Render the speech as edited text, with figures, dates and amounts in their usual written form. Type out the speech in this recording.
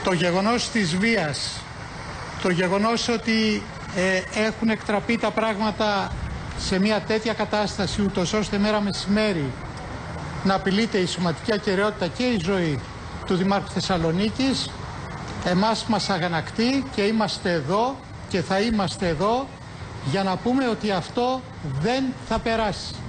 Το γεγονός της βίας, το γεγονός ότι έχουν εκτραπεί τα πράγματα σε μια τέτοια κατάσταση ούτως ώστε μέρα μεσημέρι να απειλείται η σωματική ακεραιότητα και η ζωή του Δημάρχου Θεσσαλονίκης, εμάς μας αγανακτεί και είμαστε εδώ και θα είμαστε εδώ για να πούμε ότι αυτό δεν θα περάσει.